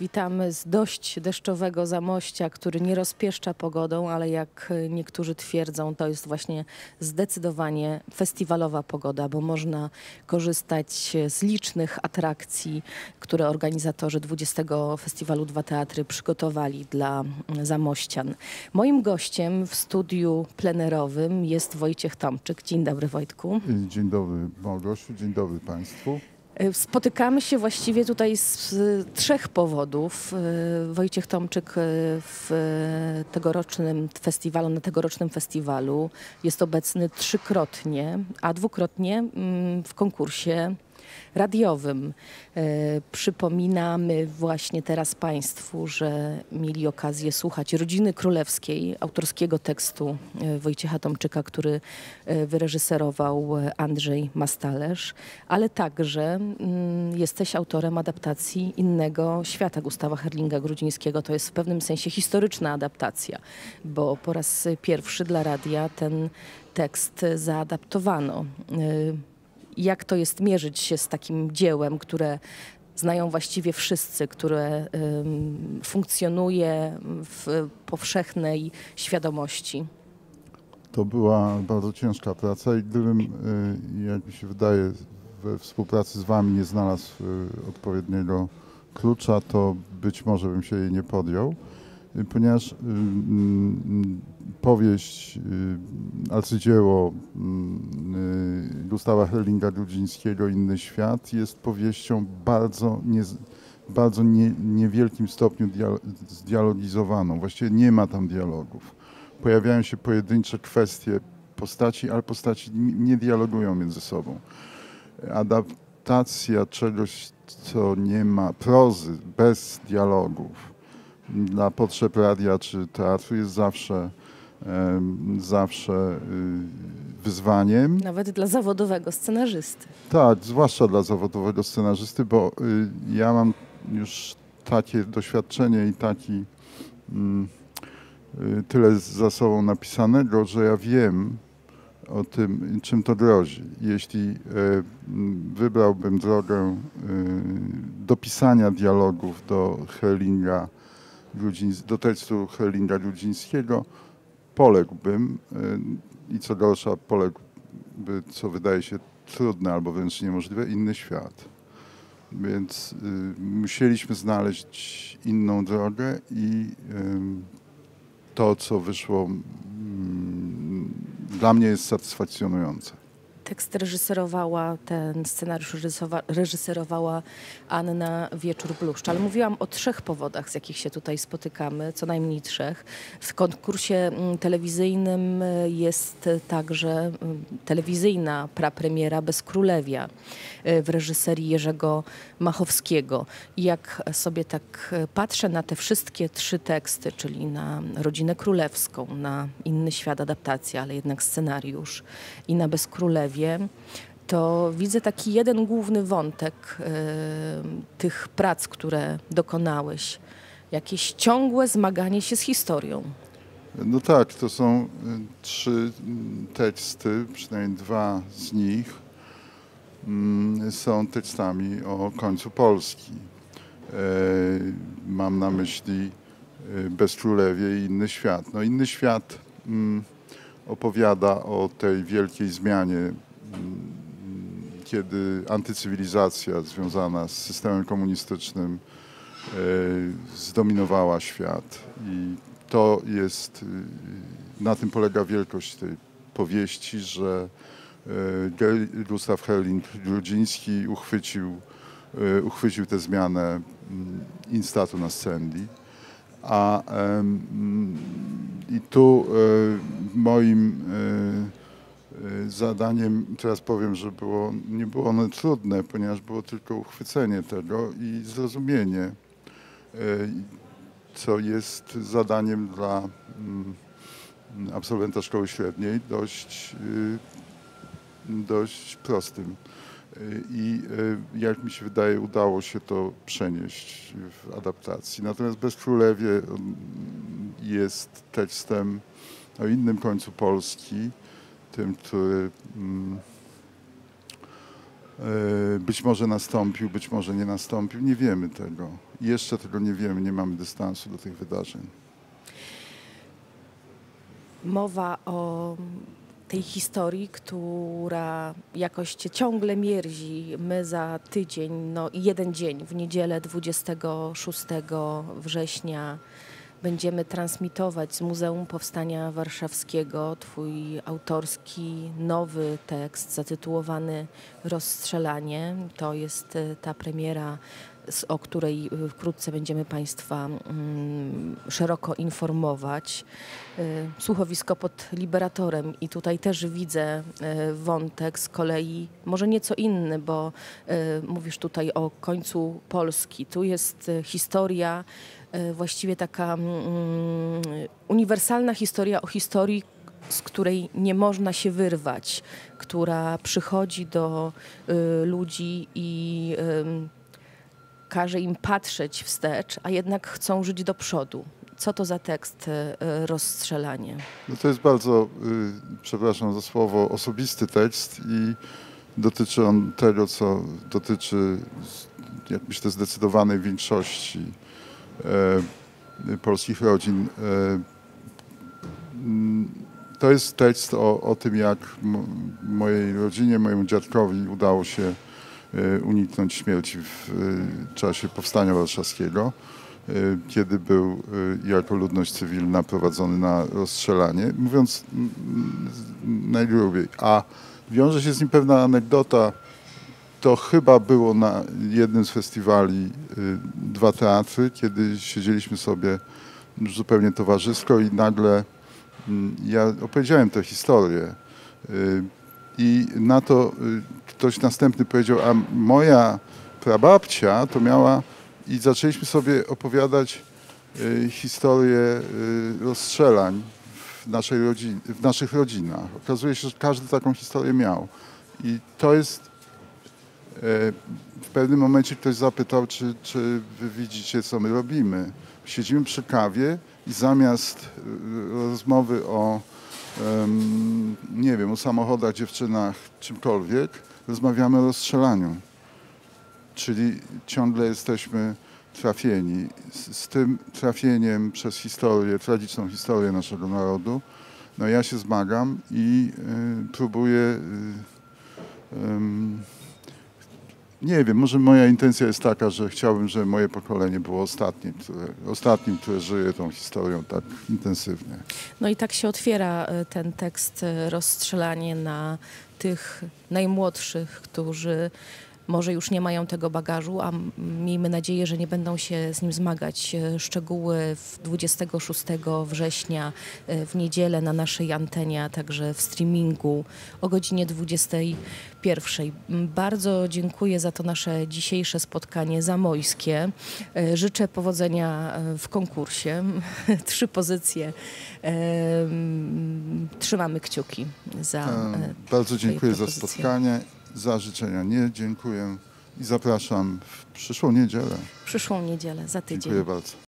Witamy z dość deszczowego Zamościa, który nie rozpieszcza pogodą, ale jak niektórzy twierdzą, to jest właśnie zdecydowanie festiwalowa pogoda, bo można korzystać z licznych atrakcji, które organizatorzy 20. Festiwalu Dwa Teatry przygotowali dla zamościan. Moim gościem w studiu plenerowym jest Wojciech Tomczyk. Dzień dobry, Wojtku. Dzień dobry, Małgosiu, dzień dobry Państwu. Spotykamy się właściwie tutaj z trzech powodów. Wojciech Tomczyk na tegorocznym festiwalu jest obecny trzykrotnie, a dwukrotnie w konkursie radiowym. Przypominamy właśnie teraz Państwu, że mieli okazję słuchać Rodziny Królewskiej, autorskiego tekstu Wojciecha Tomczyka, który wyreżyserował Andrzej Mastalerz, ale także jesteś autorem adaptacji Innego świata Gustawa Herlinga-Grudzińskiego. To jest w pewnym sensie historyczna adaptacja, bo po raz pierwszy dla radia ten tekst zaadaptowano. Jak to jest mierzyć się z takim dziełem, które znają właściwie wszyscy, które funkcjonuje w powszechnej świadomości? To była bardzo ciężka praca i gdybym, jak mi się wydaje, we współpracy z Wami nie znalazł odpowiedniego klucza, to być może bym się jej nie podjął, ponieważ powieść, arcydzieło Gustawa Herlinga-Grudzińskiego Inny świat jest powieścią bardzo niewielkim stopniu zdialogizowaną. Właściwie nie ma tam dialogów. Pojawiają się pojedyncze kwestie postaci, ale postaci nie dialogują między sobą. Adaptacja czegoś, co nie ma prozy, bez dialogów, dla potrzeb radia czy teatru jest zawsze wyzwaniem. Nawet dla zawodowego scenarzysty. Tak, zwłaszcza dla zawodowego scenarzysty, bo ja mam już takie doświadczenie i tyle za sobą napisanego, że ja wiem o tym, czym to grozi. Jeśli wybrałbym drogę dopisania dialogów do tekstu Herlinga-Grudzińskiego, poległbym i co gorsza, poległby, co wydaje się trudne albo wręcz niemożliwe, Inny świat. Więc musieliśmy znaleźć inną drogę i to, co wyszło, dla mnie jest satysfakcjonujące. Tekst ten scenariusz reżyserowała Anna Wieczór-Bluszcz. Ale mówiłam o trzech powodach, z jakich się tutaj spotykamy, co najmniej trzech. W konkursie telewizyjnym jest także telewizyjna prapremiera Bezkrólewia w reżyserii Jerzego Machowskiego. I jak sobie tak patrzę na te wszystkie trzy teksty, czyli na Rodzinę Królewską, na Inny świat adaptacja, ale jednak scenariusz i na Bezkrólewie, to widzę taki jeden główny wątek tych prac, które dokonałeś. Jakieś ciągłe zmaganie się z historią. No tak, to są trzy teksty, przynajmniej dwa z nich są tekstami o końcu Polski. Mam na myśli Bezkrólewie i Inny świat. No, Inny świat opowiada o tej wielkiej zmianie, kiedy antycywilizacja związana z systemem komunistycznym zdominowała świat. I to jest, na tym polega wielkość tej powieści, że Gustaw Herling-Grudziński uchwycił tę zmianę instatu nascendi. I tu moim zadaniem, teraz powiem, że nie było ono trudne, ponieważ było tylko uchwycenie tego i zrozumienie, co jest zadaniem dla absolwenta szkoły średniej dość prostym. I jak mi się wydaje, udało się to przenieść w adaptacji. Natomiast Bezkrólewie jest tekstem o innym końcu Polski, tym, który być może nastąpił, być może nie nastąpił, nie wiemy tego. Jeszcze tego nie wiemy, nie mamy dystansu do tych wydarzeń. Mowa o tej historii, która jakoś cię ciągle mierzi. My za tydzień, no i jeden dzień, w niedzielę 26 września będziemy transmitować z Muzeum Powstania Warszawskiego twój autorski, nowy tekst zatytułowany Rozstrzelanie. To jest ta premiera, o której wkrótce będziemy Państwa szeroko informować. Słuchowisko pod Liberatorem i tutaj też widzę wątek z kolei może nieco inny, bo mówisz tutaj o końcu Polski. Tu jest historia, właściwie taka uniwersalna historia o historii, z której nie można się wyrwać, która przychodzi do ludzi i każe im patrzeć wstecz, a jednak chcą żyć do przodu. Co to za tekst Rozstrzelanie? No to jest bardzo, przepraszam za słowo, osobisty tekst i dotyczy on tego, co dotyczy, jak myślę, zdecydowanej większości polskich rodzin. To jest tekst o tym, jak mojej rodzinie, mojemu dziadkowi udało się uniknąć śmierci w czasie Powstania Warszawskiego, kiedy był jako ludność cywilna prowadzony na rozstrzelanie, mówiąc najgrubiej. A wiąże się z nim pewna anegdota. To chyba było na jednym z festiwali Dwa Teatry, kiedy siedzieliśmy sobie zupełnie towarzysko i nagle ja opowiedziałem tę historię i na to ktoś następny powiedział, a moja prababcia to miała, i zaczęliśmy sobie opowiadać historię rozstrzelań w naszych rodzinach. Okazuje się, że każdy taką historię miał. I to jest, w pewnym momencie ktoś zapytał, czy wy widzicie, co my robimy. Siedzimy przy kawie i zamiast rozmowy o, nie wiem, o samochodach, dziewczynach, czymkolwiek, rozmawiamy o rozstrzelaniu. Czyli ciągle jesteśmy trafieni. Z tym trafieniem przez historię, tragiczną historię naszego narodu, no ja się zmagam i próbuję, nie wiem, może moja intencja jest taka, że chciałbym, żeby moje pokolenie było ostatnim, które żyje tą historią tak intensywnie. No i tak się otwiera ten tekst Rozstrzelanie na tych najmłodszych, którzy może już nie mają tego bagażu, a miejmy nadzieję, że nie będą się z nim zmagać. Szczegóły 26 września w niedzielę na naszej antenie, a także w streamingu o godzinie 21. Bardzo dziękuję za to nasze dzisiejsze spotkanie zamojskie. Życzę powodzenia w konkursie. 3 pozycje. Trzymamy kciuki za Bardzo dziękuję za spotkanie. Za życzenia nie dziękuję i zapraszam w przyszłą niedzielę. Przyszłą niedzielę, za tydzień. Dziękuję bardzo.